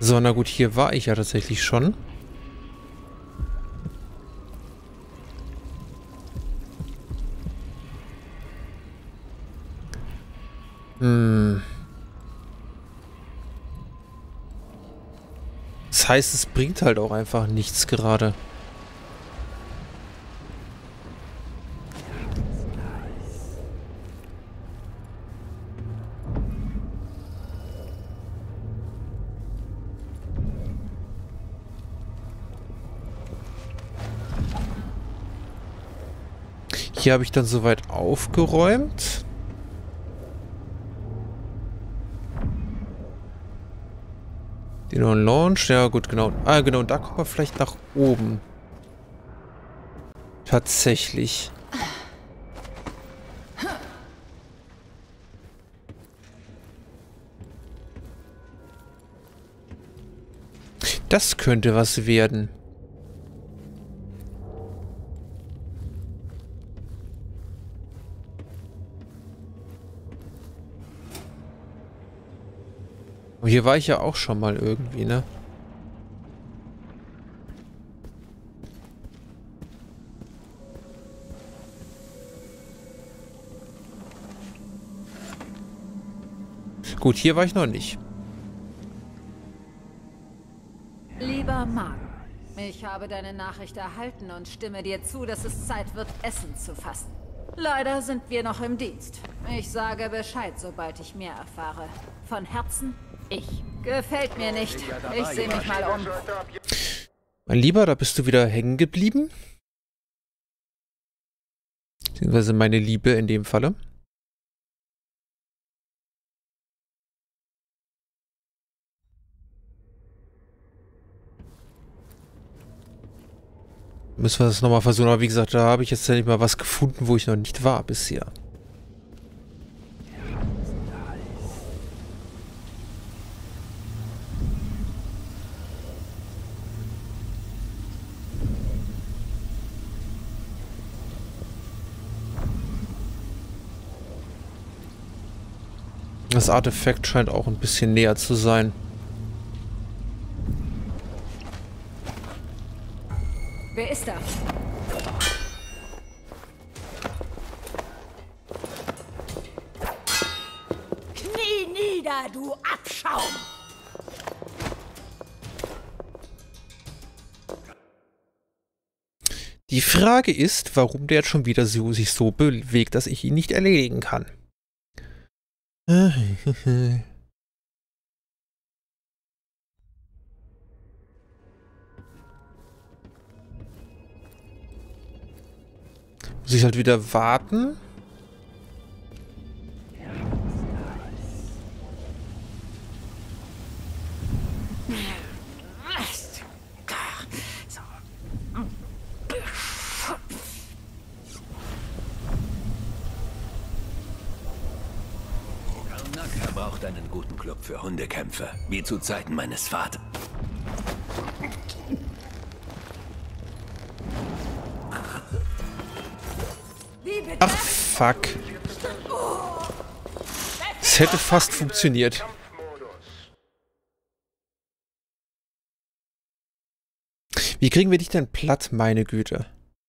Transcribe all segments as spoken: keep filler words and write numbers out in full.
So, na gut, hier war ich ja tatsächlich schon. Hm. Das heißt, es bringt halt auch einfach nichts gerade. Hier habe ich dann soweit aufgeräumt. Den neuen Launch, ja gut, genau. Ah, genau, und da kommen wir vielleicht nach oben. Tatsächlich. Das könnte was werden. Aber hier war ich ja auch schon mal irgendwie, ne? Gut, hier war ich noch nicht. Lieber Mann, ich habe deine Nachricht erhalten und stimme dir zu, dass es Zeit wird, Essen zu fassen. Leider sind wir noch im Dienst. Ich sage Bescheid, sobald ich mehr erfahre. Von Herzen, ich. Gefällt mir nicht. Ich sehe mich mal um. Mein Lieber, da bist du wieder hängen geblieben. Beziehungsweise meine Liebe in dem Falle. Müssen wir das nochmal versuchen. Aber wie gesagt, da habe ich jetzt ja nicht mal was gefunden, wo ich noch nicht war bisher. Das Artefakt scheint auch ein bisschen näher zu sein. Wer ist da? Knie nieder, du Abschaum! Die Frage ist, warum der jetzt schon wieder so, sich so bewegt, dass ich ihn nicht erledigen kann. Muss ich halt wieder warten? Er braucht einen guten Club für Hundekämpfe, wie zu Zeiten meines Vaters. Ach, fuck. Es hätte fast funktioniert. Wie kriegen wir dich denn platt, meine Güte?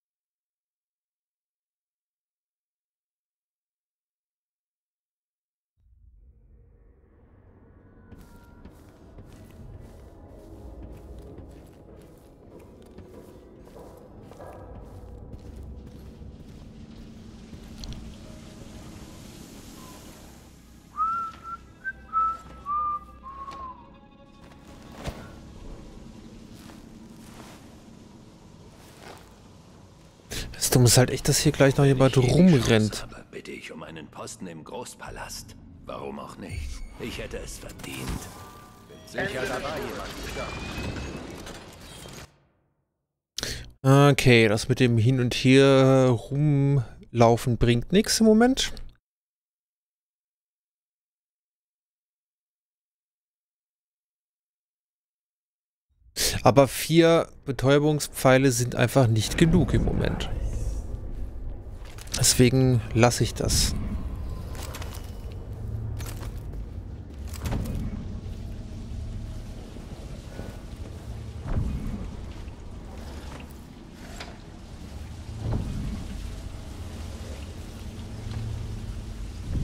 Das Dumme ist halt echt, dass hier gleich noch jemand rumrennt. Aber bitte ich um einen Posten im Großpalast. Warum auch nicht? Ich hätte es verdient. Sicher dabei jemand. Okay, das mit dem Hin und Her rumlaufen bringt nichts im Moment. Aber vier Betäubungspfeile sind einfach nicht genug im Moment. Deswegen lasse ich das.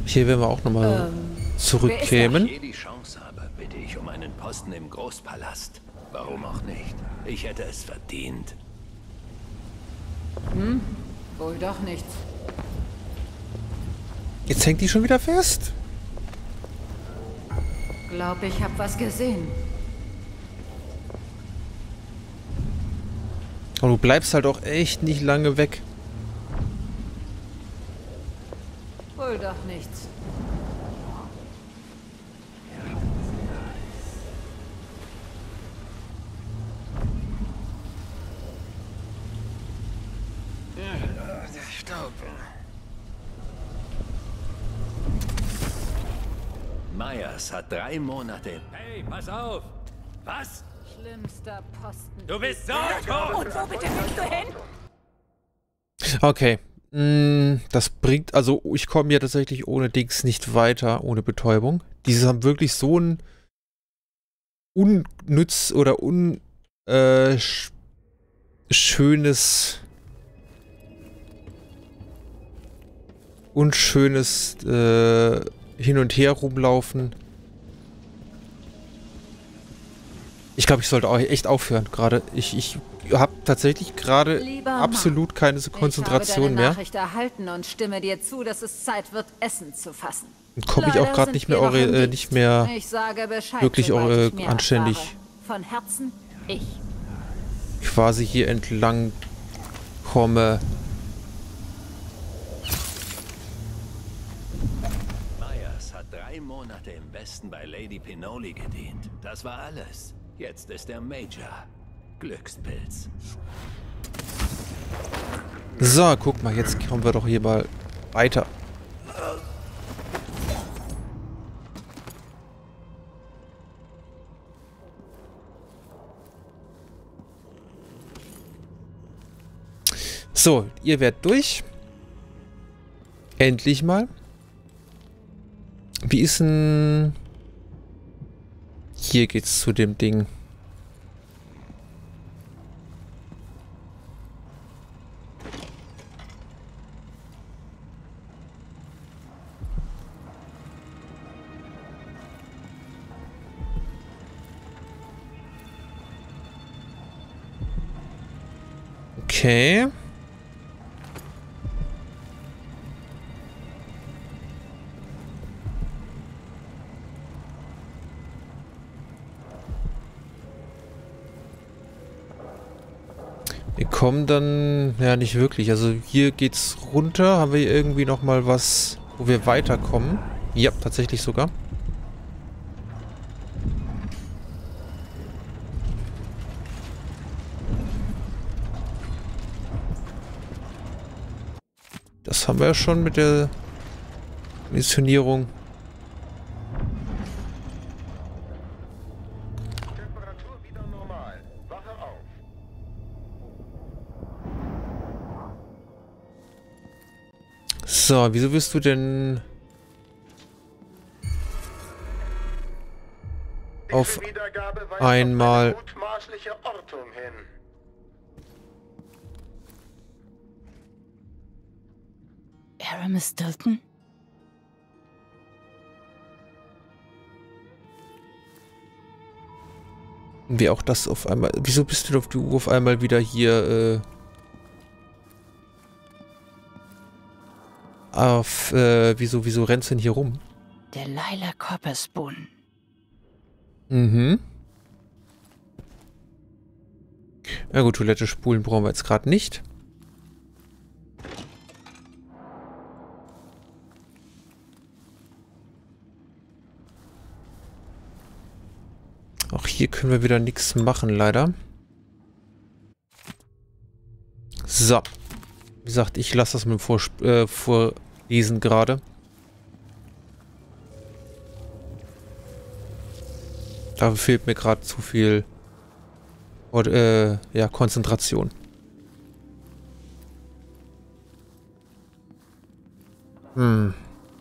Hier werden wir auch nochmal Ähm, zurückkämen. Wenn ich je die Chance habe, bitte ich um einen Posten im Großpalast. Warum auch nicht? Ich hätte es verdient. Hm? Wohl doch nichts. Jetzt hängt die schon wieder fest. Glaub, ich hab was gesehen. Und du bleibst halt auch echt nicht lange weg. Wohl doch nichts. Der Staub. Myers hat drei Monate. Hey, pass auf! Was? Schlimmster Posten. Du bist so tot! Und wo bitte willst du hin? Okay. Mm, Das bringt, also ich komme ja tatsächlich ohne Dings nicht weiter, ohne Betäubung. Diese haben wirklich so ein unnütz oder un äh, sch schönes unschönes äh, Hin und Her rumlaufen. Ich glaube, ich sollte auch echt aufhören gerade. Ich, ich habe tatsächlich gerade Lieber absolut keine Konzentration ich habe deine mehr. Nachricht erhalten und stimme dir zu, dass es Zeit wird, Essen zu fassen. Und komme ich auch Leider gerade sind nicht wir mehr, noch im eure, äh, Dienst. nicht mehr Ich sage Bescheid, wirklich sobald eure ich mehr anständig erfahre. Von Herzen, ich. quasi hier entlang komme. Myers hat drei Monate im Westen bei Lady Pinoli gedient. Das war alles. Jetzt ist er Major. Glückspilz. So, guck mal, jetzt kommen wir doch hier mal weiter. So, ihr werdet durch. Endlich mal. Wie ist denn... Hier geht's zu dem Ding. Okay. Wir kommen dann... Ja, nicht wirklich. Also hier geht's runter. Haben wir hier irgendwie noch mal was, wo wir weiterkommen? Ja, tatsächlich sogar. Das haben wir ja schon mit der Missionierung. Temperatur wieder normal. Wache auf. So, wieso willst du denn auf Diese Wiedergabe weist einmal- auf eine mutmaßliche Ortung hin. Aramis Stilton? wie auch das auf einmal... Wieso bist du auf, du auf einmal wieder hier äh, auf... Äh, wieso, wieso rennst du denn hier rum? Delilah Copperspoon. Mhm. Na gut, Toilette spulen brauchen wir jetzt gerade nicht. Auch hier können wir wieder nichts machen, leider. So. Wie gesagt, ich lasse das mit dem Vorsp äh, Vorlesen gerade. Dafür fehlt mir gerade zu viel äh, ja, Konzentration. Hm.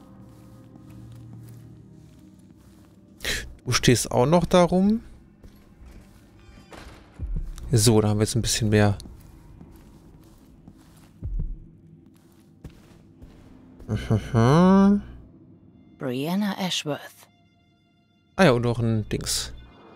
Du stehst auch noch darum. So, da haben wir jetzt ein bisschen mehr. Mhm. Brianna Ashworth. Ah ja, und noch ein Dings.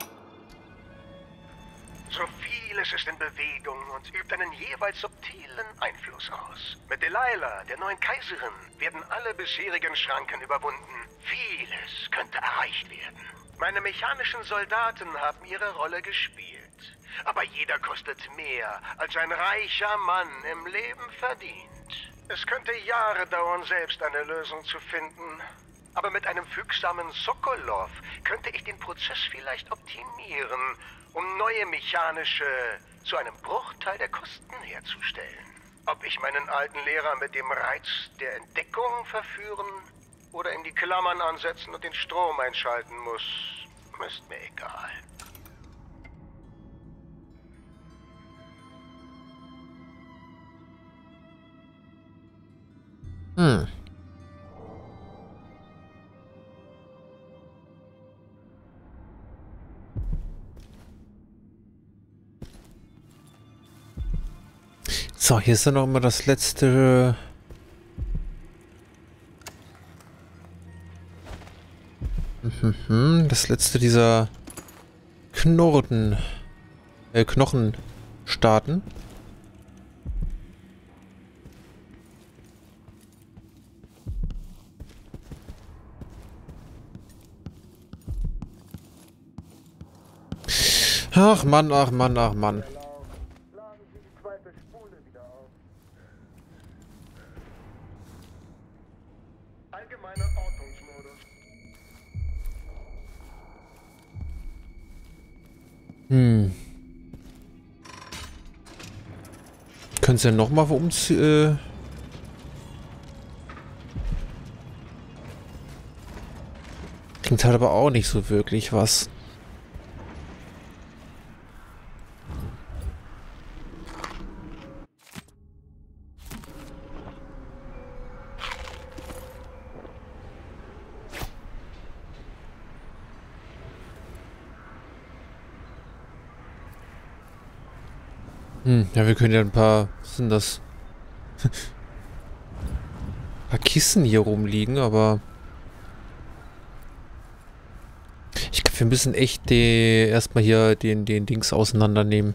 So vieles ist in Bewegung und übt einen jeweils subtilen Einfluss aus. Mit Delilah, der neuen Kaiserin, werden alle bisherigen Schranken überwunden. Vieles könnte erreicht werden. Meine mechanischen Soldaten haben ihre Rolle gespielt. Aber jeder kostet mehr, als ein reicher Mann im Leben verdient. Es könnte Jahre dauern, selbst eine Lösung zu finden. Aber mit einem fügsamen Sokolov könnte ich den Prozess vielleicht optimieren, um neue mechanische zu einem Bruchteil der Kosten herzustellen. Ob ich meinen alten Lehrer mit dem Reiz der Entdeckung verführen oder in die Klammern ansetzen und den Strom einschalten muss, ist mir egal. Hm. So, hier ist dann noch mal das letzte... Mhm, das letzte dieser Knurren... Äh, Knochenstaaten. Ach Mann, ach Mann, ach Mann. Allgemeiner Ortungsmodus. Hm. Können Sie ja nochmal umziehen? Äh Klingt halt aber auch nicht so wirklich was. Hm, ja, wir können ja ein paar, was sind das? ein paar Kissen hier rumliegen, aber ich glaube, wir müssen echt die, erstmal hier den, den Dings auseinandernehmen.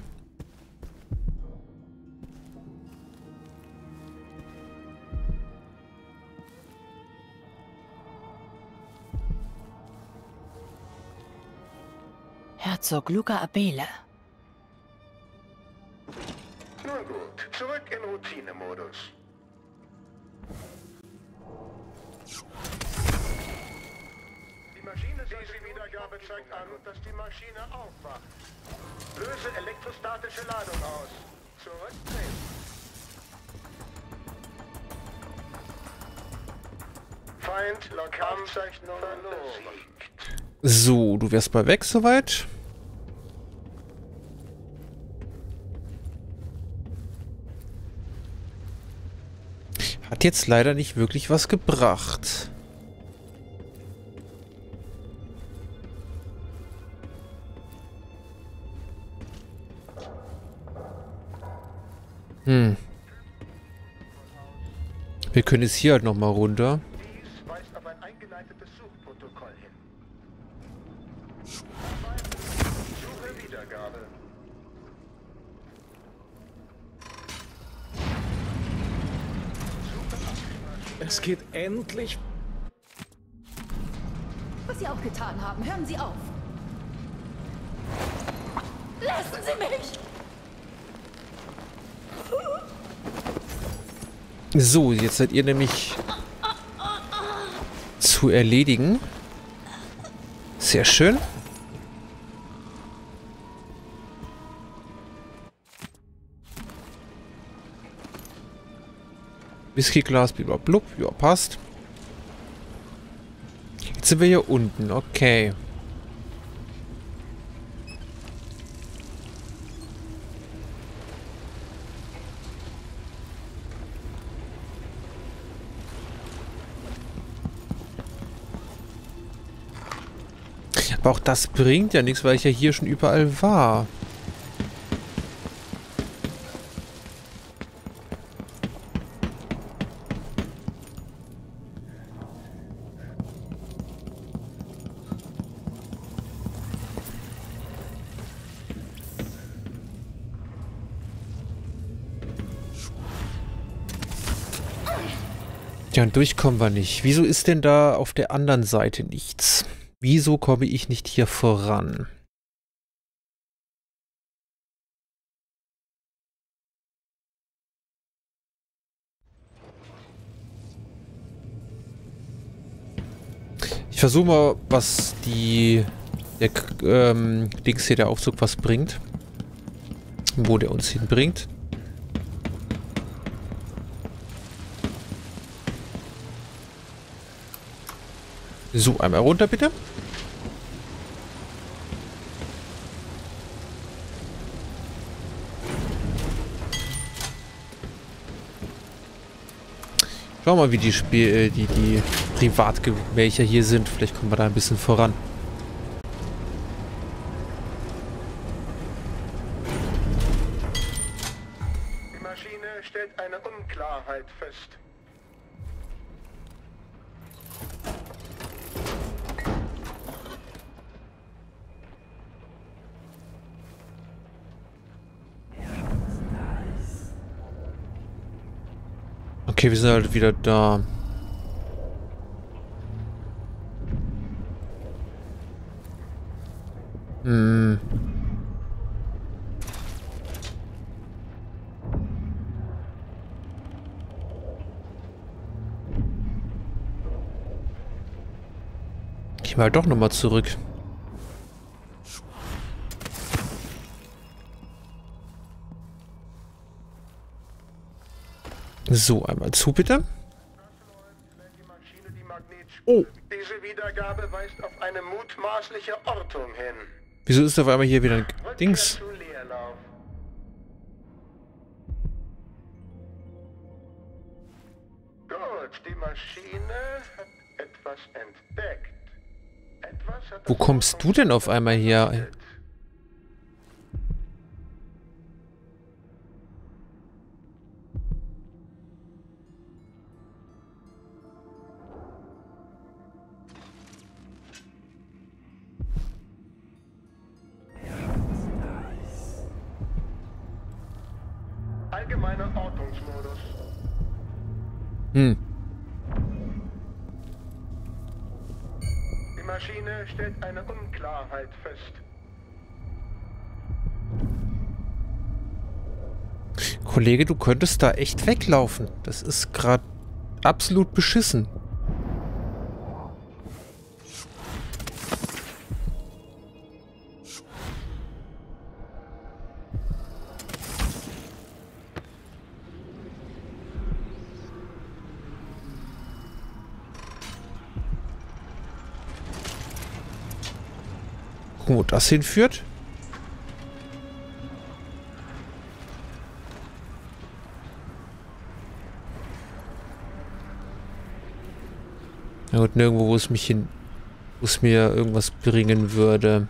Herzog Luca Abele. Nun gut, zurück in Routinemodus. Die Maschine, diese Wiedergabe zeigt an, dass die Maschine aufwacht. Löse elektrostatische Ladung aus. Zurückdrehen. Feind, Lokalzeichnung besiegt. So, du wärst mal weg soweit. Hat jetzt leider nicht wirklich was gebracht. Hm. Wir können jetzt hier halt nochmal runter. Dies weist auf ein eingeleitetes Suchprotokoll hin. Suche Wiedergabe. Es geht endlich. Was Sie auch getan haben, hören Sie auf. Lassen Sie mich! So, jetzt seid ihr nämlich zu erledigen. Sehr schön. Whiskyglas, blub, ja, passt. Jetzt sind wir hier unten, okay. Aber auch das bringt ja nichts, weil ich ja hier schon überall war. Ja, und durchkommen wir nicht. Wieso ist denn da auf der anderen Seite nichts? Wieso komme ich nicht hier voran? Ich versuche mal, was die der ähm, Dings hier, der Aufzug, was bringt. Wo der uns hinbringt. So, einmal runter bitte. Schau mal, wie die Spiel, äh, die, die Privatgemächer hier sind. Vielleicht kommen wir da ein bisschen voran. Die Maschine stellt eine Unklarheit fest. Okay, wir sind halt wieder da. Hm. Gehen wir halt doch nochmal zurück. So, einmal zu, bitte. Oh. Diese Wiedergabe weist auf eine mutmaßliche Ortung hin. Wieso ist auf einmal hier wieder ein Rückkehr Dings? zu Leerlauf. Gut, die Maschine hat etwas entdeckt. Etwas hat Wo kommst du denn auf einmal her? Allgemeiner Ortungsmodus. Hm. Die Maschine stellt eine Unklarheit fest. Kollege, du könntest da echt weglaufen. Das ist gerade absolut beschissen. Gucken, wo das hinführt. Ja gut, nirgendwo, wo es mich hin, wo es mir irgendwas bringen würde.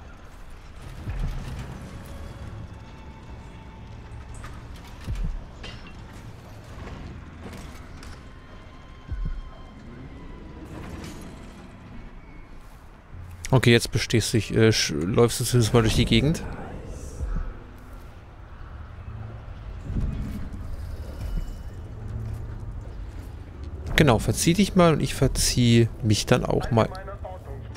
Okay, jetzt bestehst du dich, äh, läufst du zumindest mal durch die Gegend. Genau, verzieh dich mal und ich verzieh mich dann auch mal. Allgemeiner Ortungsmodus.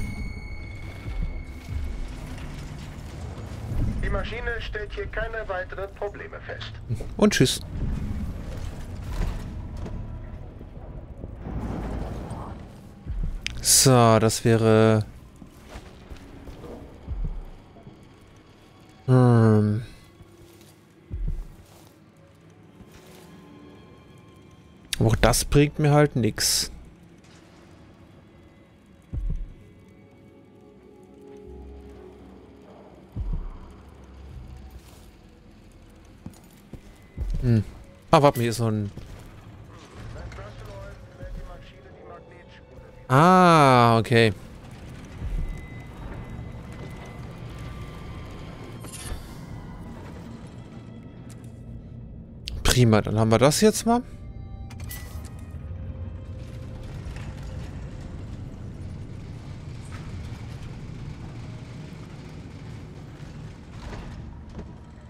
Die Maschine stellt hier keine weiteren Probleme fest. Und tschüss. So, das wäre... Hm. Auch das bringt mir halt nichts. Hm. Ah, warte mal, hier ist so ein... Ah, okay. Prima, dann haben wir das jetzt mal.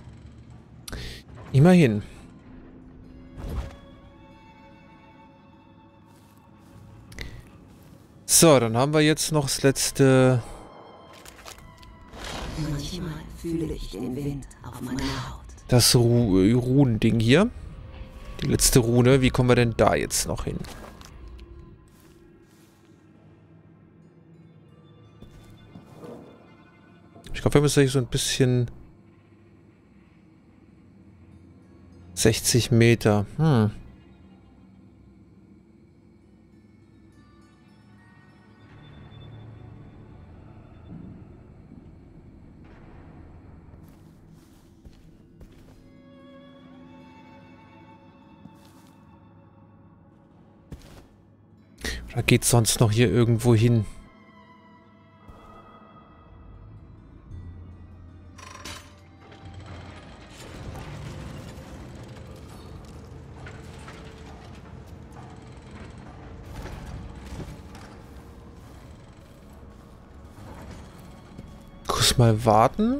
Immerhin. So, dann haben wir jetzt noch das letzte... Manchmal fühle ich den Wind auf meiner Haut. Das Ru Runending hier. Die letzte Rune. Wie kommen wir denn da jetzt noch hin? Ich glaube, wir müssen hier so ein bisschen... sechzig Meter. Hm. Da geht sonst noch hier irgendwo hin. Kurz mal warten.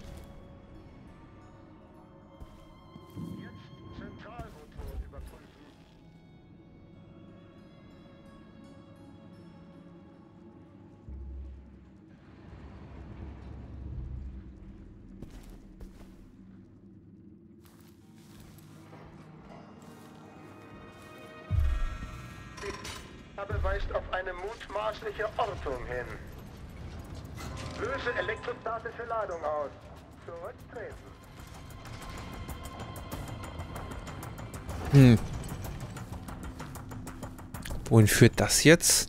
Weist auf eine mutmaßliche Ortung hin. Löse elektrostatische Ladung aus. Zurücktreten. Hm. Wohin führt das jetzt?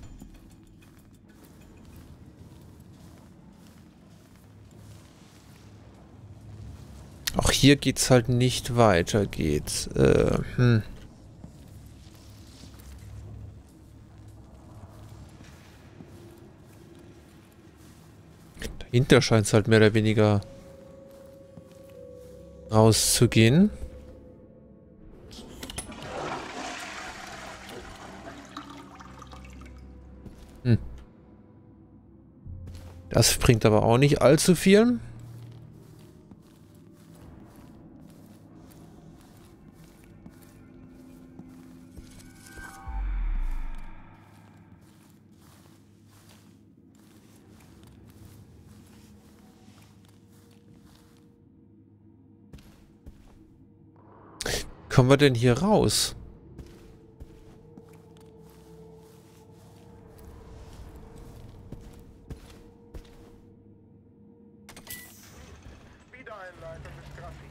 Auch hier geht's halt nicht weiter. Geht's. Äh, hm. Dahinter scheint es halt mehr oder weniger rauszugehen. Hm. Das bringt aber auch nicht allzu viel. Kommen wir denn hier raus? Wiedereinleitung des Graphits.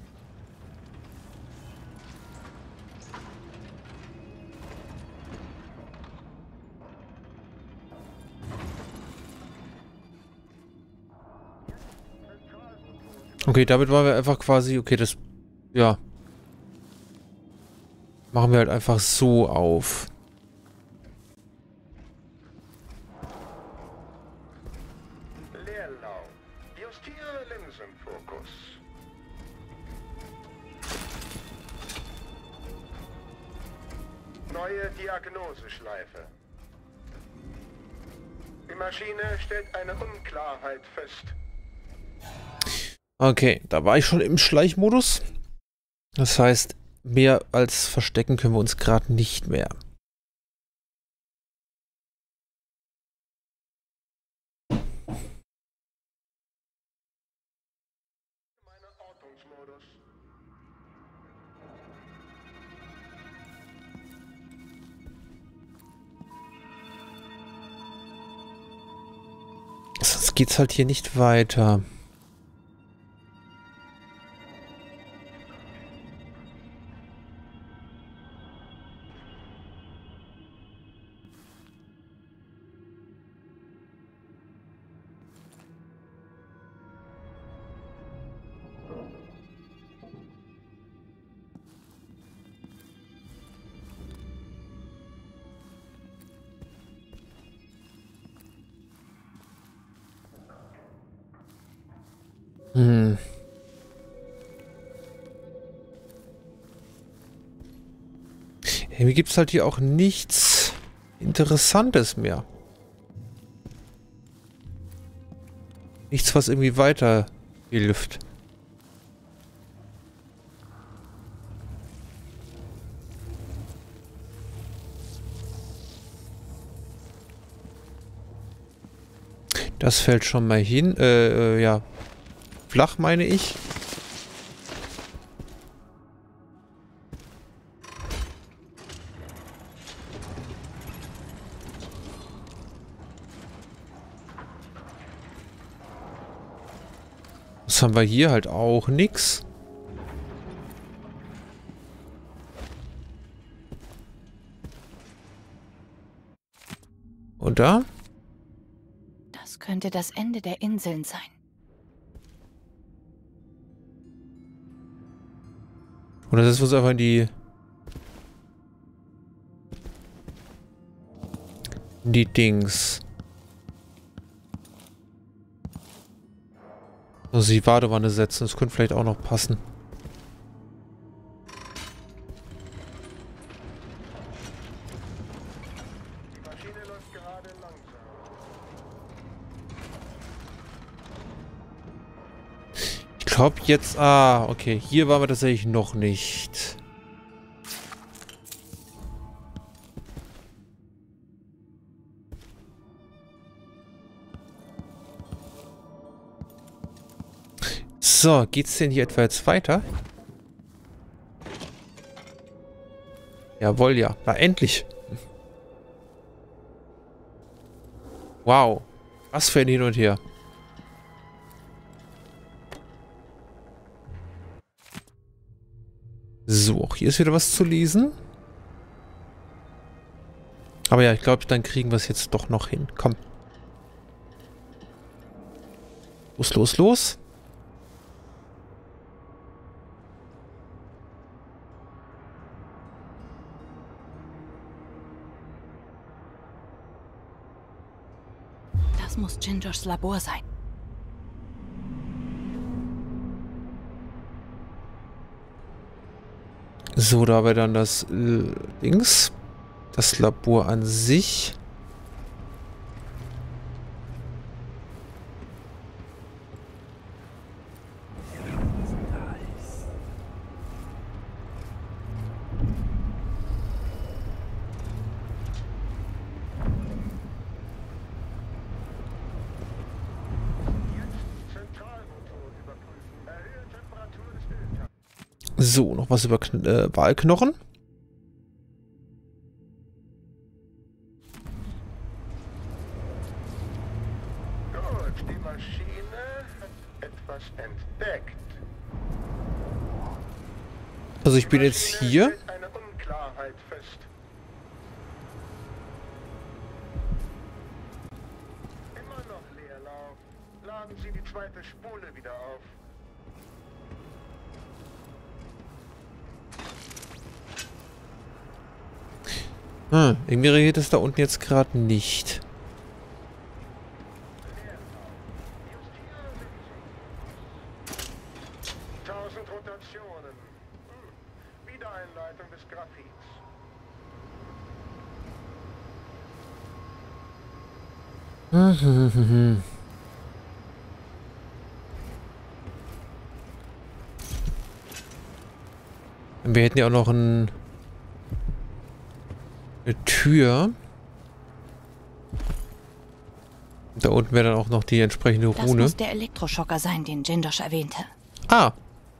Okay, damit waren wir einfach quasi... Okay, das... Ja. Machen wir halt einfach so auf. Leerlauf. Justiere Linsenfokus. Neue Diagnoseschleife. Die Maschine stellt eine Unklarheit fest. Okay, da war ich schon im Schleichmodus. Das heißt... Mehr als verstecken können wir uns gerade nicht mehr. Sonst geht's halt hier nicht weiter. Hm. Irgendwie gibt es halt hier auch nichts Interessantes mehr. Nichts, was irgendwie weiter hilft. Das fällt schon mal hin. Äh, äh, ja. Flach meine ich. Was haben wir hier? Halt auch nix. Und da? Das könnte das Ende der Inseln sein. Oder das ist uns einfach in die... in die Dings. Also die Badewanne setzen, das könnte vielleicht auch noch passen. Die Maschine läuft gerade langsam. Ich glaube jetzt... Ah, okay. Hier waren wir tatsächlich noch nicht. So, geht's denn hier etwa jetzt weiter? Jawohl, ja. Na, endlich. Wow. Was für ein Hin und Her. So, auch hier ist wieder was zu lesen. Aber ja, ich glaube, dann kriegen wir es jetzt doch noch hin. Komm. Los, los, los. Das muss Gingers Labor sein. So, da haben wir dann das äh, Dings. Das Labor an sich. So, noch was über Kn äh, Walknochen. Gut, die Maschine hat etwas entdeckt. Also ich bin jetzt hier. Stellt eine Unklarheit fest. Immer noch Leerlauf. Laden Sie die zweite Spule wieder auf. Hm, irgendwie reagiert es da unten jetzt gerade nicht. tausend Rotationen. Hm. Wiedereinleitung des Graphits. Wir hätten ja auch noch ein, eine Tür. Da unten wäre dann auch noch die entsprechende Das Rune. muss der Elektroschocker sein, den Jindosh erwähnte. Ah,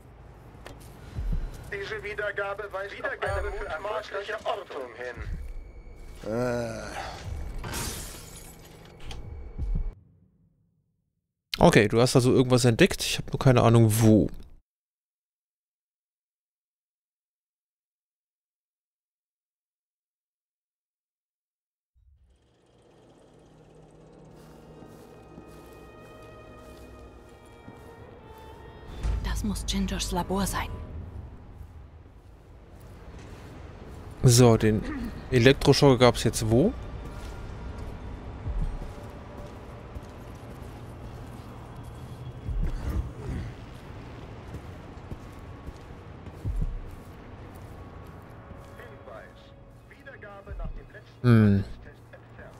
Diese Wiedergabe weist Wiedergabe auf eine mutmaßliche Ortung hin. okay, du hast also irgendwas entdeckt. Ich habe nur keine Ahnung wo. Das muss Jindoshs Labor sein. So, den Elektroschocker gab es jetzt wo? Wiedergabe nach dem letzten Hm. Test entfernt.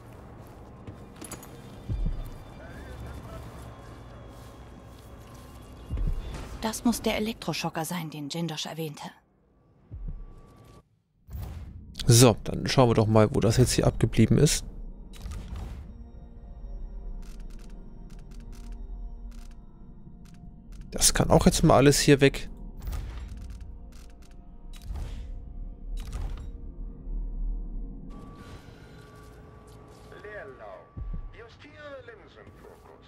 Das muss der Elektroschocker sein, den Jindosh erwähnte. So, dann schauen wir doch mal, wo das jetzt hier abgeblieben ist. Das kann auch jetzt mal alles hier weg. Leerlauf. Justiere Linsenfokus.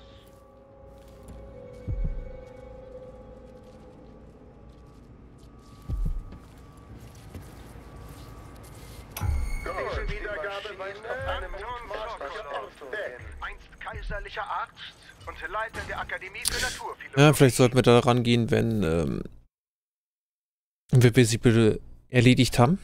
Diese Wiedergabe weist auf eine mutmaßliche Orthogen. Einst kaiserlicher Arzt und Leiter der Akademie für Naturphilosophie. Ja, vielleicht sollten wir da rangehen, wenn ähm, wir sie bitte erledigt haben.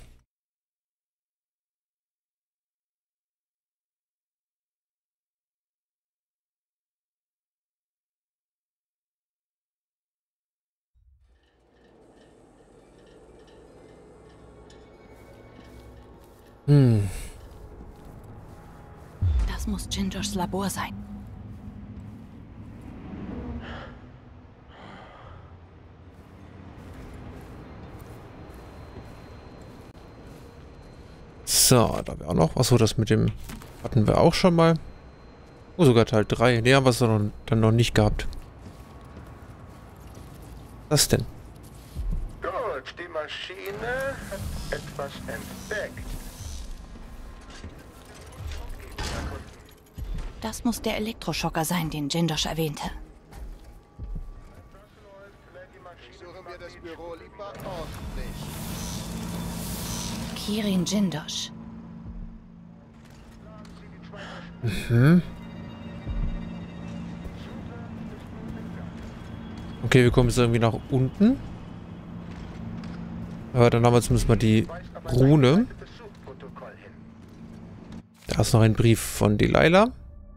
Hm. Das muss Jindoshs Labor sein. So, da wäre auch noch. Achso, das mit dem hatten wir auch schon mal. Oh, sogar Teil drei. Ne, haben wir es dann, dann noch nicht gehabt. Was denn? Gut, die Maschine hat etwas entdeckt. Das muss der Elektroschocker sein, den Jindosh erwähnte. Suchen wir das Büro lieber ordentlich. Kirin Jindosh. Mhm. Okay, wir kommen jetzt irgendwie nach unten. Aber dann haben wir zumindest mal die Rune. Da ist noch ein Brief von Delilah.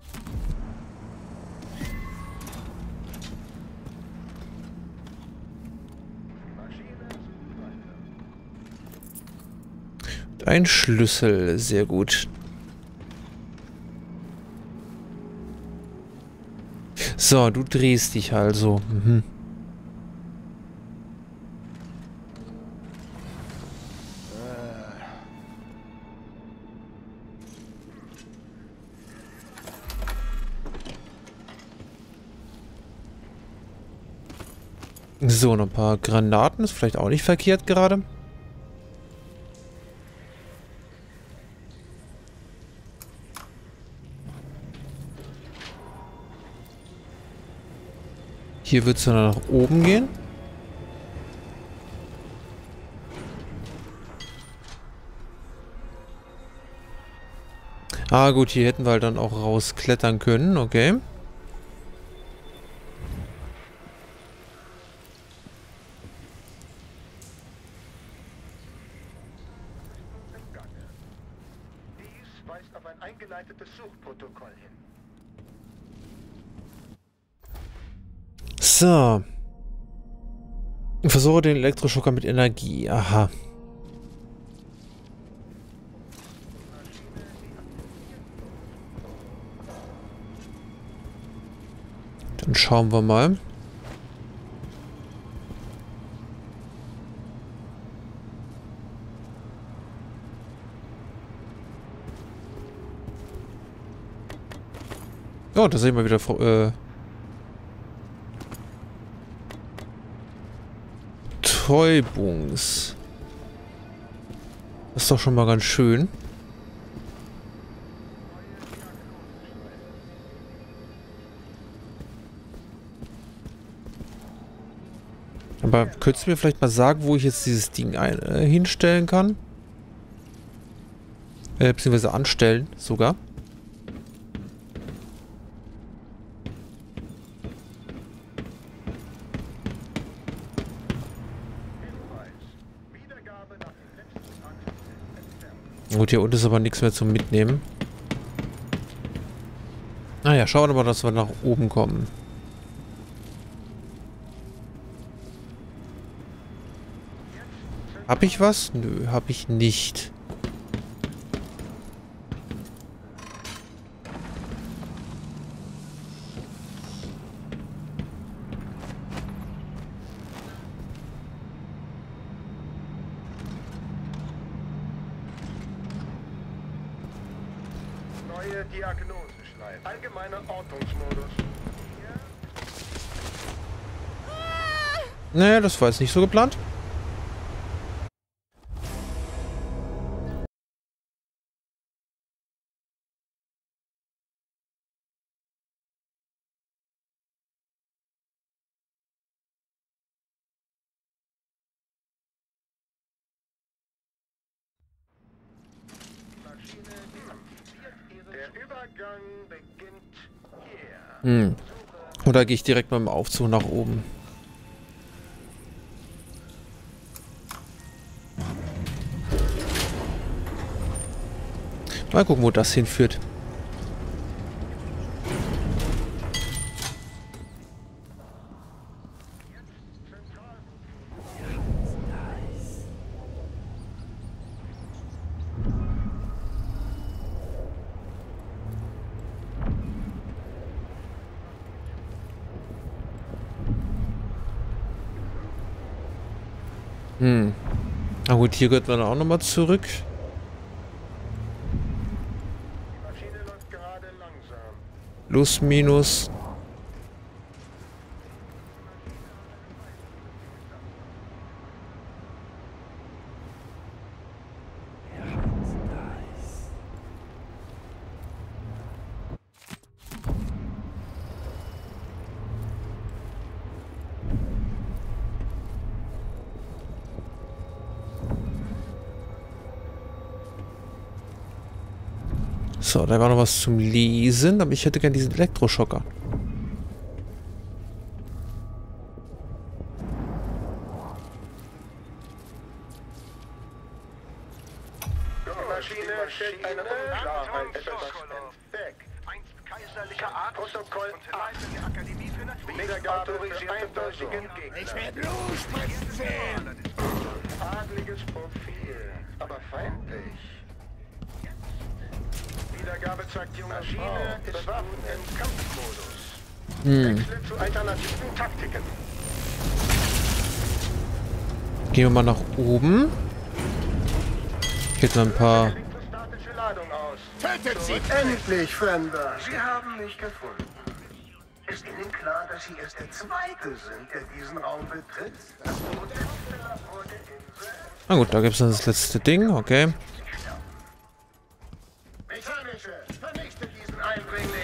Ein Schlüssel, sehr gut. So, du drehst dich also. Mhm. So, noch ein paar Granaten. Ist vielleicht auch nicht verkehrt gerade. Hier wird es dann nach oben gehen. Ah gut, hier hätten wir halt dann auch rausklettern können, okay. Dies weist auf ein eingeleitetes Suchprotokoll hin. So. Versorge den Elektroschocker mit Energie. Aha. Dann schauen wir mal. Oh, da sehen wir wieder äh, Täubungs. Das ist doch schon mal ganz schön. Aber könntest du mir vielleicht mal sagen, wo ich jetzt dieses Ding ein, äh, hinstellen kann? Äh, beziehungsweise anstellen sogar. Gut, hier unten ist aber nichts mehr zum Mitnehmen. Naja, schauen wir mal, dass wir nach oben kommen. Hab ich was? Nö, hab ich nicht. Neue Diagnoseschleife. Allgemeiner Ortungsmodus. Naja, das war jetzt nicht so geplant. Der Übergang beginnt hier. Hm. Oder gehe ich direkt mit dem Aufzug nach oben? Mal gucken, wo das hinführt. Hm. Na gut, hier gehört man auch nochmal zurück. Plus, minus. So, da war noch was zum Lesen, aber ich hätte gern diesen Elektroschocker. Die Maschine stellt eine Unklarheit etwas entdeckt. Einst kaiserlicher Arzt Protokoll und Leiter der Akademie für Naturwissenschaften für eindeutigen Gegner. Ich werde Blut spritzen sehen! Adliges Profil, aber feindlich. Wiedergabe zeigt die Maschine ist bewaffnet im Kampfmodus. Hm. Wechsle zu alternativen Taktiken. Gehen wir mal nach oben. Geht mal ein paar. Elektrostatische Ladung aus. Tötet sie! Endlich, Fremder! Sie haben mich gefunden. Ist Ihnen klar, dass Sie erst der Zweite sind, der diesen Raum betritt? Das modernste Labor der Insel. Na gut, da gibt es dann das letzte Ding, okay. Mechanische, vernichtet diesen Eindringling!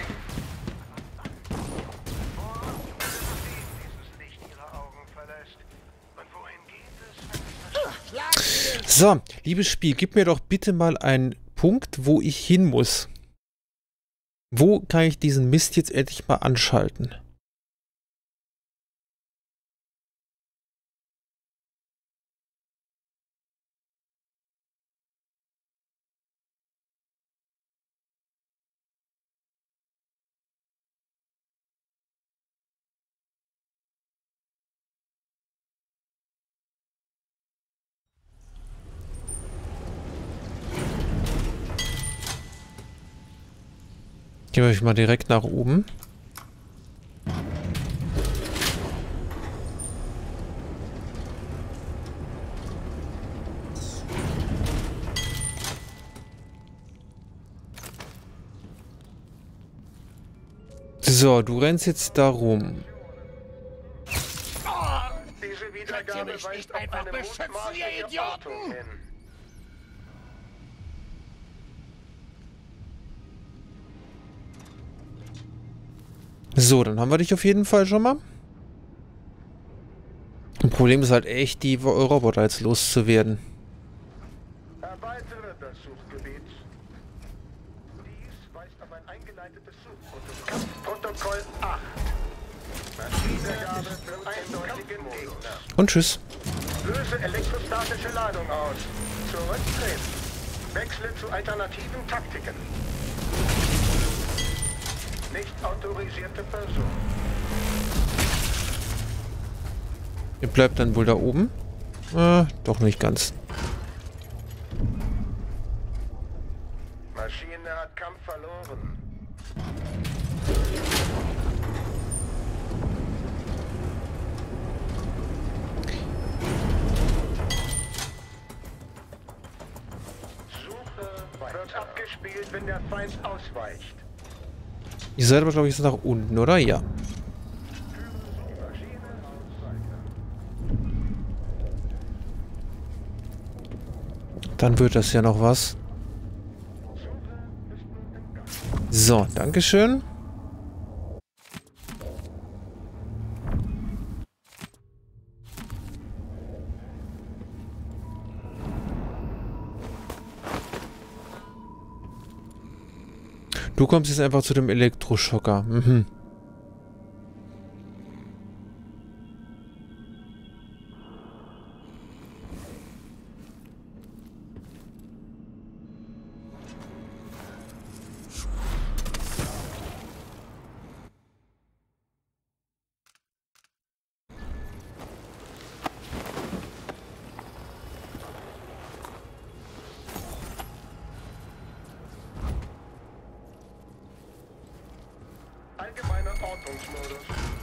Dieses Licht Ihrer Augen verlässt. Und wohin geht es? So, liebes Spiel, gib mir doch bitte mal einen Punkt, wo ich hin muss. Wo kann ich diesen Mist jetzt endlich mal anschalten? Gehen wir mal direkt nach oben. So, du rennst jetzt da rum. Diese Wiedergabe weist auf eine mutmaßliche Ortung hin. So, dann haben wir dich auf jeden Fall schon mal. Ein Problem ist halt echt, die Roboter jetzt loszuwerden. Erweitere das Suchgebiet. Dies weist auf ein eingeleitetes Suchprotokoll. Protokoll acht. Maschinengabe für eindeutigen Gegner. Und tschüss. Löse elektrostatische Ladung aus. Zurücktreten. Wechsle zu alternativen Taktiken. Nicht autorisierte Person. Ihr bleibt dann wohl da oben? Äh, doch nicht ganz. Maschine hat Kampf verloren. Suche wird abgespielt, wenn der Feind ausweicht. Ihr seid aber, glaube ich, nach unten, oder? Ja. Dann wird das ja noch was. So, dankeschön. Du kommst jetzt einfach zu dem Elektroschocker. Mhm. Allgemeiner Ortungsmodus.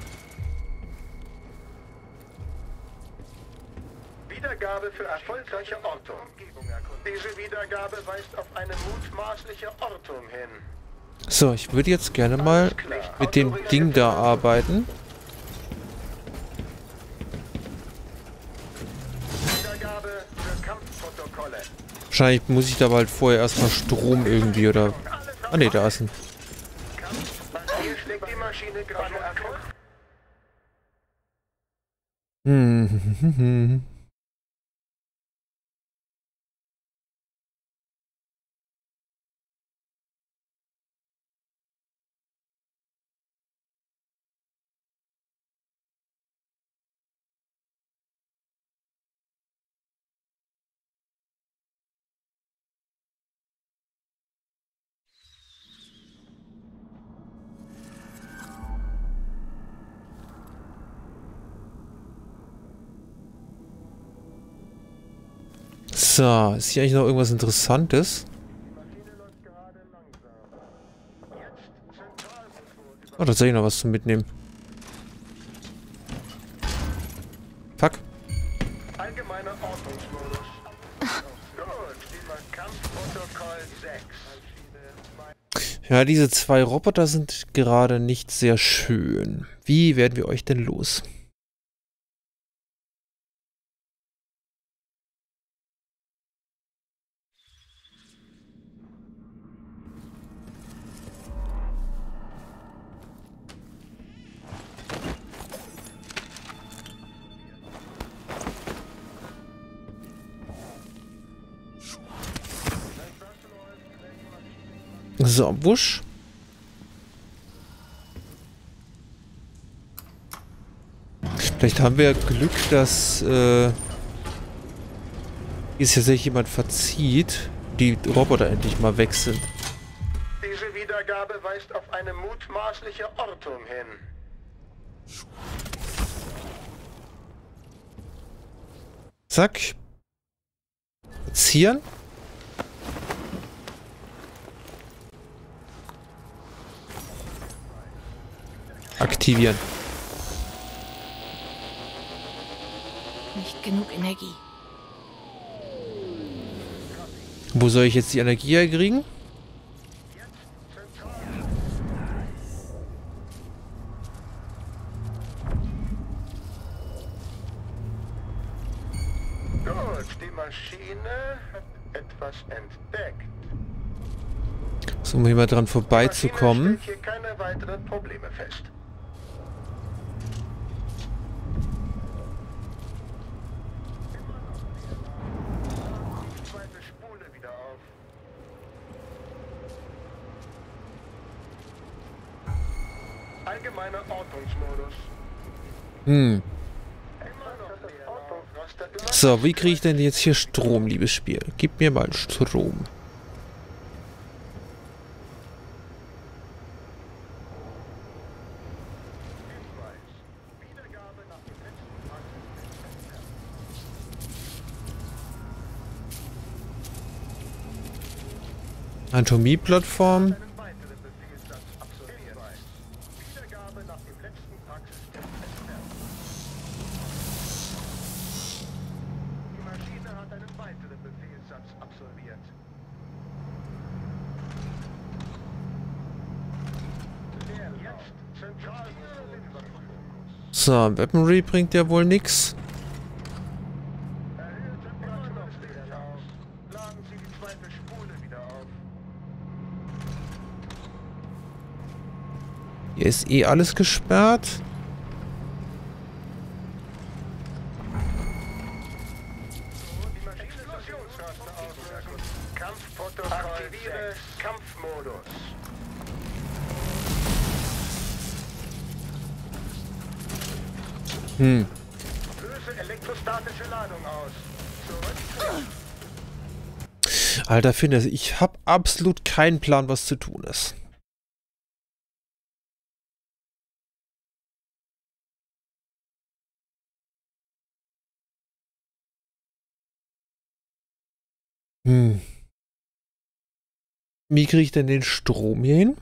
Wiedergabe für erfolgreiche Ortung. Diese Wiedergabe weist auf eine mutmaßliche Ortung hin. So, ich würde jetzt gerne mal mit dem Ding da arbeiten. Wiedergabe für Kampfprotokolle. Wahrscheinlich muss ich da halt vorher erstmal Strom irgendwie oder... Ah ne, da ist ein... Hier schlägt die Maschine gerade Erfolg. Hm. So, ist hier eigentlich noch irgendwas Interessantes? Oh, tatsächlich noch was zum Mitnehmen. Fuck. Allgemeiner Ortungsmodus. Gut, lieber Kampfprotokoll sechs. Ja, diese zwei Roboter sind gerade nicht sehr schön. Wie werden wir euch denn los? So, Busch. Vielleicht haben wir Glück, dass äh, ist jetzt sich jemand verzieht, die Roboter endlich mal weg sind. Diese Wiedergabe weist auf eine mutmaßliche Ortung hin. Zack. Zieren. Aktivieren. Nicht genug Energie. Wo soll ich jetzt die Energie herkriegen? Gut, die Maschine hat etwas entdeckt. So, um hier mal dran vorbeizukommen. Hier keine weiteren Probleme fest. Zweite Spule wieder auf. Allgemeiner Ortungsmodus. Hm. Immer noch das Ortungsraster immer. So, wie kriege ich denn jetzt hier Strom, liebes Spiel? Gib mir mal Strom. Anatomie-Plattform. So, Weaponry bringt ja wohl nix. Hier ist eh alles gesperrt. Aktiviere Kampfmodus. Hm. Löse elektrostatische Ladung aus. Zurück. Alter, finde ich habe absolut keinen Plan, was zu tun ist. Hm. Wie kriege ich denn den Strom hier hin?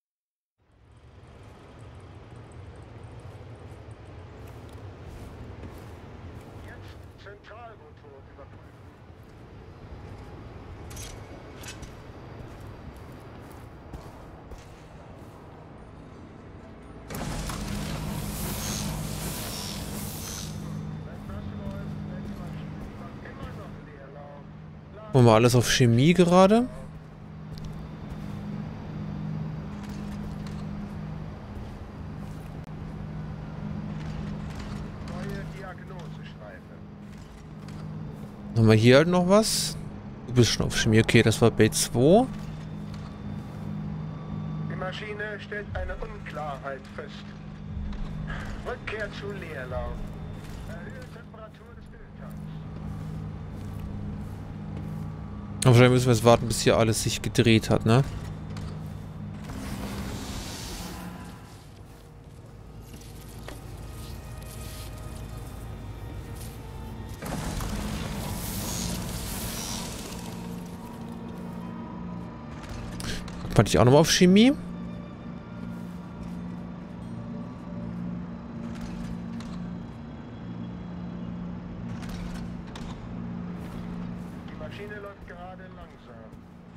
Machen wir alles auf Chemie gerade. Haben wir hier halt noch was? Du bist schon auf Chemie. Okay, das war B zwei. Die Maschine stellt eine Unklarheit fest. Rückkehr zu Leerlauf. Erhöhe Temperatur des Öltanks. Aber wahrscheinlich müssen wir jetzt warten, bis hier alles sich gedreht hat, ne? Warte ich auch nochmal auf Chemie. Die Maschine läuft gerade langsam.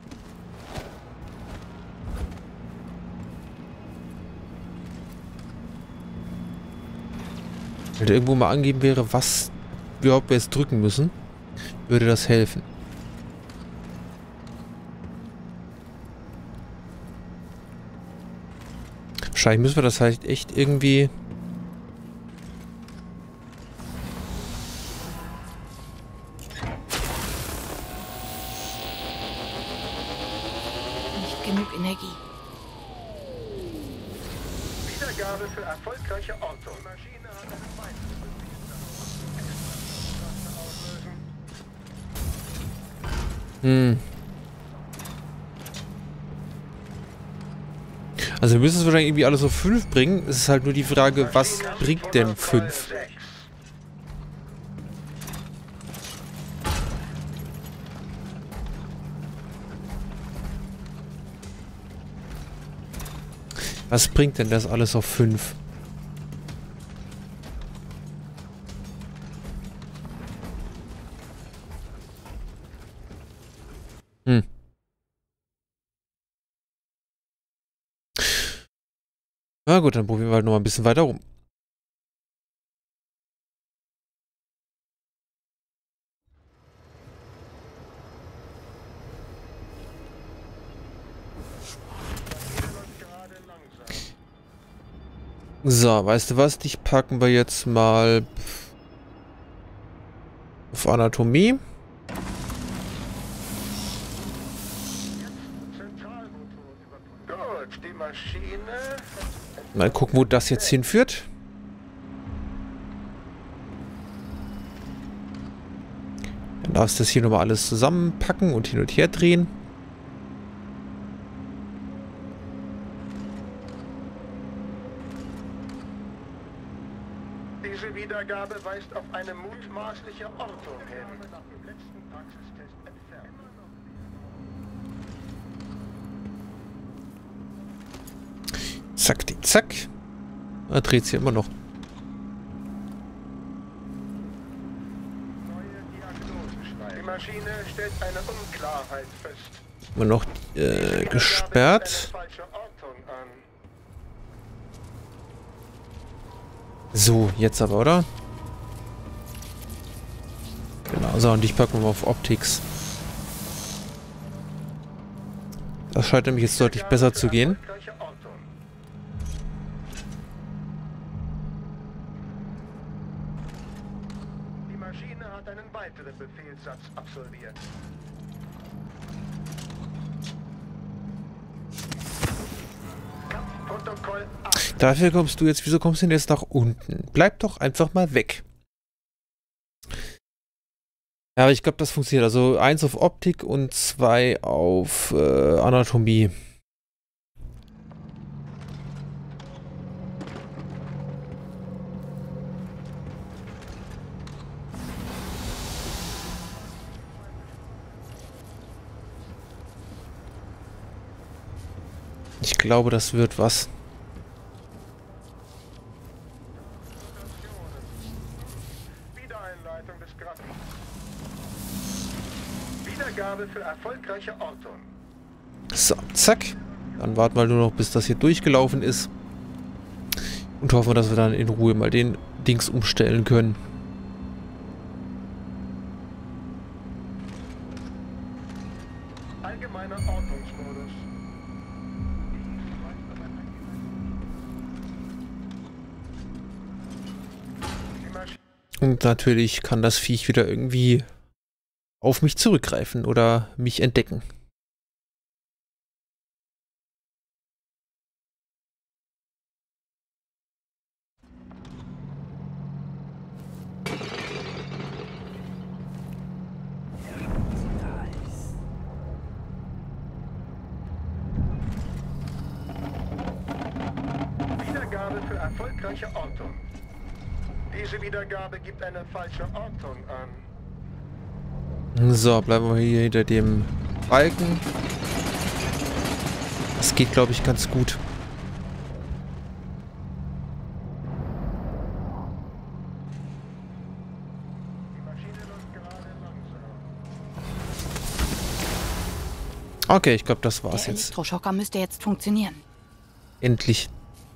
Wenn irgendwo mal angeben wäre, was überhaupt wir jetzt drücken müssen, würde das helfen. Wahrscheinlich müssen wir das halt echt irgendwie... Nicht genug Energie. Wiedergabe für erfolgreiche Ortung. Die Maschine hat eine Feindesbewegung. Hm. Also wir müssen es wahrscheinlich irgendwie alles auf fünf bringen. Es ist halt nur die Frage, was bringt denn fünf? Was bringt denn das alles auf fünf? Hm. Na gut, dann probieren wir halt noch mal ein bisschen weiter rum. So, weißt du was? Dich packen wir jetzt mal auf Anatomie. Gut, die Maschine. Mal gucken, wo das jetzt hinführt. Dann darfst du das hier nochmal alles zusammenpacken und hin und her drehen. Diese Wiedergabe weist auf eine mutmaßliche Ortung hin. Nach dem letzten Praxistest entfernt. Zack, die, zack. Da dreht sie immer noch. Die Maschine stellt eine Unklarheit fest. Immer noch äh, gesperrt. So, jetzt aber, oder? Genau, so, und dich packen wir mal auf Optics. Das scheint nämlich jetzt deutlich besser zu gehen. Maschine hat einen weiteren Befehlssatz absolviert. Kampfprotokoll acht. Dafür kommst du jetzt, wieso kommst du denn jetzt nach unten? Bleib doch einfach mal weg. Ja, aber ich glaube, das funktioniert. Also eins auf Optik und zwei auf äh, Anatomie. Ich glaube, das wird was. Wiedereinleitung des Grafik. Wiedergabe für erfolgreiche Ortung. So, zack. Dann warten wir nur noch, bis das hier durchgelaufen ist. Und hoffen wir, dass wir dann in Ruhe mal den Dings umstellen können. Allgemeiner Ortungsmodus. Die Maschine. Und natürlich kann das Viech wieder irgendwie auf mich zurückgreifen oder mich entdecken. Wiedergabe für erfolgreiche Ortung. Diese Wiedergabe gibt eine falsche Ortung an. So, bleiben wir hier hinter dem Balken. Das geht, glaube ich, ganz gut. Die Maschine läuft gerade langsam. Okay, ich glaube, das war's Der jetzt. Elektroschocker müsste jetzt funktionieren. Endlich.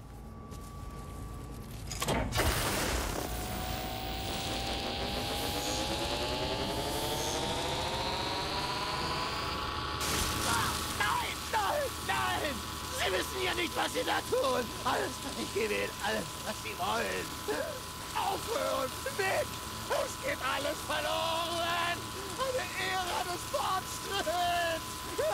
Sie wissen ja nicht, was Sie da tun. Alles, ich gebe Ihnen alles, was Sie wollen. Aufhören, weg! Es geht alles verloren! Eine Ära des Fortschritts!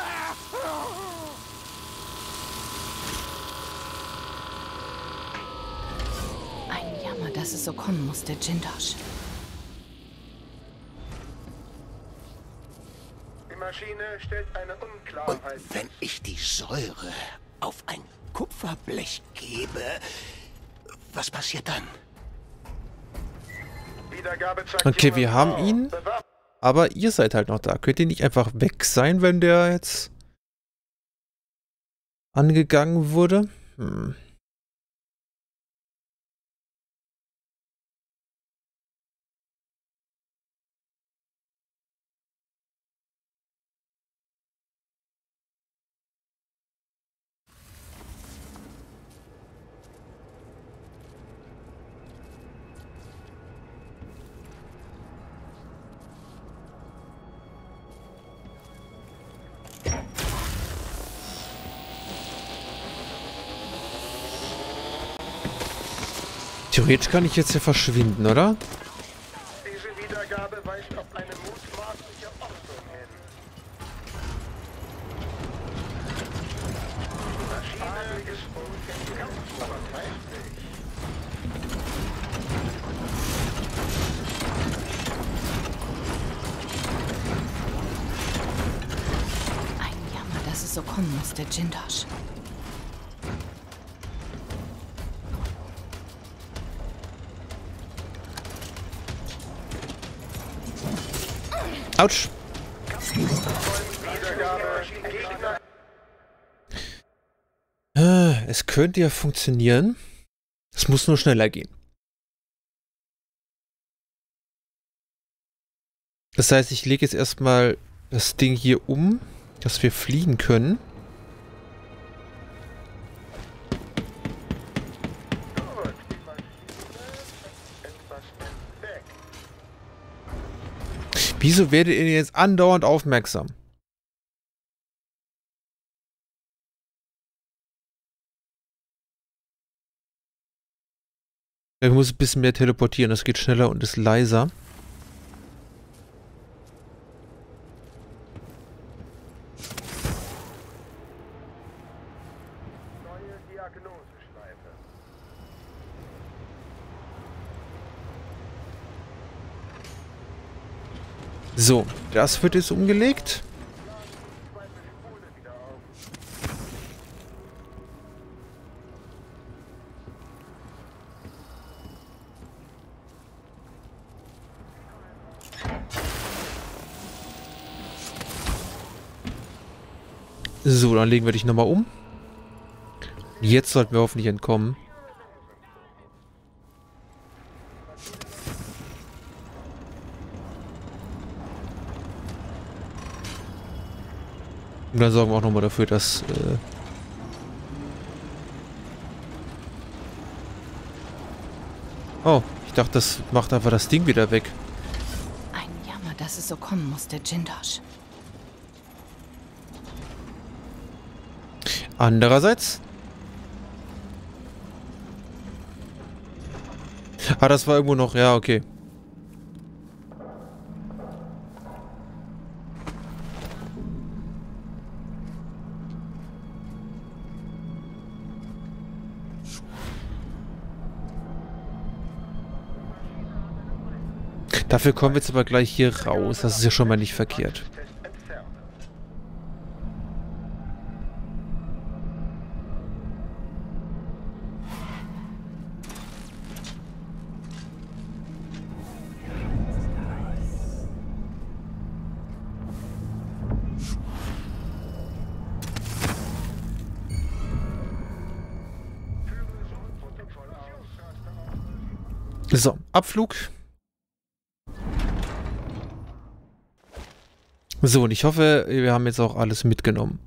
Ein Jammer, dass es so kommen musste, Jindosh. Die Maschine stellt eine Und Unklarheit. wenn ich die Säure auf ein Kupferblech gebe, was passiert dann? Wiedergabe zeigt Okay, junge wir haben Frau. ihn. Bewaff- Aber ihr seid halt noch da. Könnt ihr nicht einfach weg sein, wenn der jetzt angegangen wurde? Hm. Theoretisch kann ich jetzt hier verschwinden, oder? Diese Wiedergabe weist auf eine mutmaßliche Ortung hin. Die Maschine ist unkampfverteidigt. Ein Jammer, dass es so kommen musste, Jindosh. Autsch! Wiedergabe Gegner. Äh, Es könnte ja funktionieren. Es muss nur schneller gehen. Das heißt, ich lege jetzt erstmal das Ding hier um, dass wir fliehen können. Gut, die Maschine hat etwas entdeckt. Wieso werdet ihr jetzt andauernd aufmerksam? Ich muss ein bisschen mehr teleportieren, das geht schneller und ist leiser. So, das wird jetzt umgelegt. So, dann legen wir dich nochmal um. Jetzt sollten wir hoffentlich entkommen. Und dann sorgen wir auch nochmal dafür, dass... Äh oh, ich dachte, das macht einfach das Ding wieder weg. Ein Jammer, dass es so kommen musste, Jindosh. Andererseits... Ah, das war irgendwo noch... Ja, okay. Dafür kommen wir jetzt aber gleich hier raus. Das ist ja schon mal nicht verkehrt. So, Abflug. So, und ich hoffe, wir haben jetzt auch alles mitgenommen.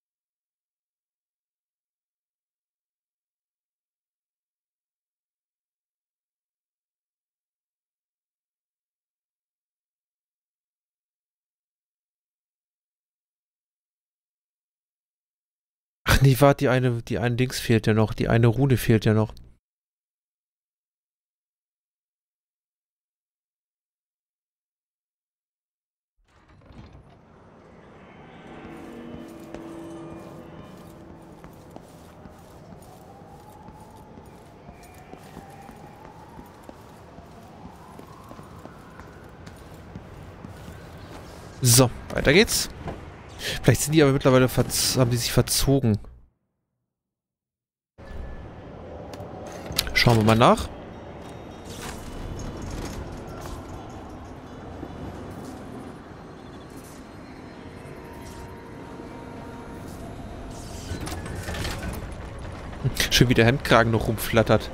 Ach nee, warte, die eine, die eine Dings fehlt ja noch. Die eine Rune fehlt ja noch. So, weiter geht's. Vielleicht sind die aber mittlerweile haben die sich verzogen. Schauen wir mal nach. Schön wie der Hemdkragen noch rumflattert.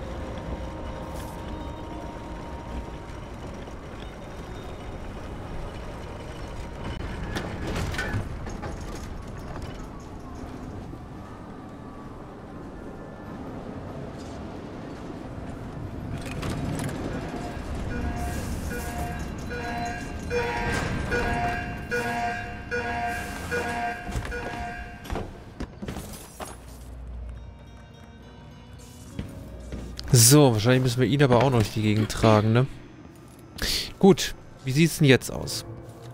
So, wahrscheinlich müssen wir ihn aber auch noch durch die Gegend tragen, ne? Gut, wie sieht's denn jetzt aus?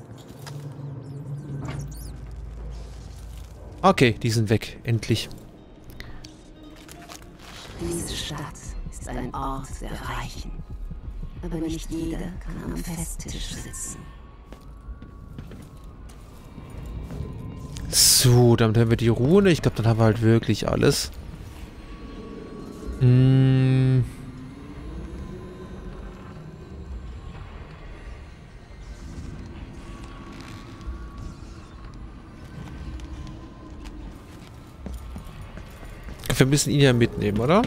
Okay, die sind weg, endlich. Diese Stadt ist ein Ort der Reichen. Aber nicht jeder kann am Festtisch sitzen. So, damit haben wir die Rune. Ich glaube, dann haben wir halt wirklich alles. Hm. Wir müssen ihn ja mitnehmen, oder?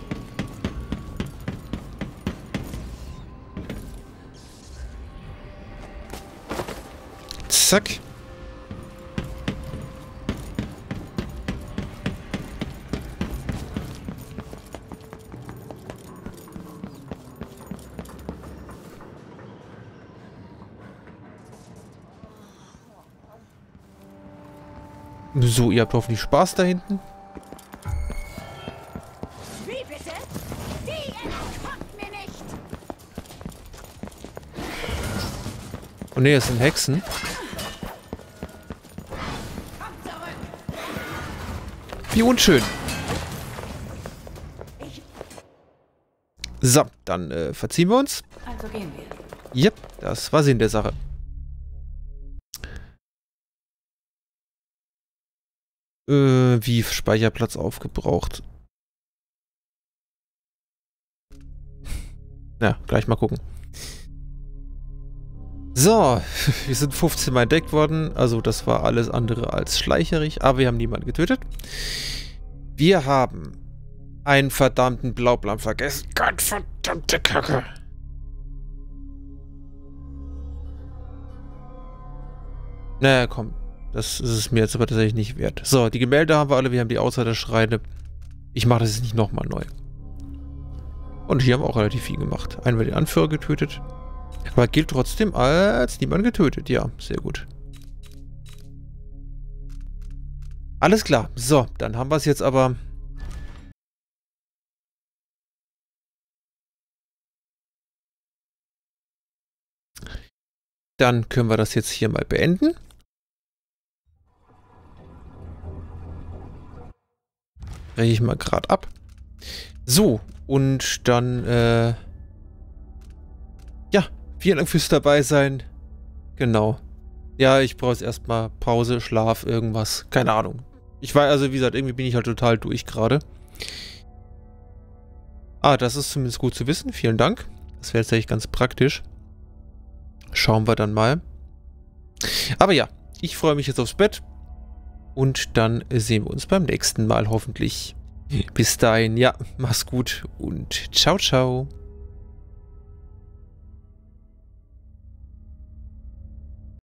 Zack. So, ihr habt hoffentlich Spaß da hinten. Wie bitte? Die entkommt mir nicht! Oh ne, das sind Hexen. Wie unschön. So, dann äh, verziehen wir uns. Also gehen wir. Yep, das war Sinn der Sache. Äh, wie Speicherplatz aufgebraucht. Ja, gleich mal gucken. So, wir sind fünfzehn Mal entdeckt worden. Also das war alles andere als schleicherig. Aber wir haben niemanden getötet. Wir haben einen verdammten Blauplan vergessen. Gottverdammte Kacke. Naja, komm. Das ist es mir jetzt aber tatsächlich nicht wert. So, die Gemälde haben wir alle. Wir haben die Außerschreine. Ich mache das jetzt nicht nochmal neu. Und hier haben wir auch relativ viel gemacht. Einmal den Anführer getötet. Aber gilt trotzdem als niemand getötet. Ja, sehr gut. Alles klar. So, dann haben wir es jetzt aber... Dann können wir das jetzt hier mal beenden. Breche ich mal gerade ab. So, und dann, äh... ja, vielen Dank fürs dabei sein. Genau. Ja, ich brauche jetzt erstmal Pause, Schlaf, irgendwas. Keine Ahnung. Ich weiß, also wie gesagt, irgendwie bin ich halt total durch gerade. Ah, das ist zumindest gut zu wissen. Vielen Dank. Das wäre jetzt eigentlich ganz praktisch. Schauen wir dann mal. Aber ja, ich freue mich jetzt aufs Bett. Und dann sehen wir uns beim nächsten Mal hoffentlich. Bis dahin, ja, mach's gut und ciao, ciao.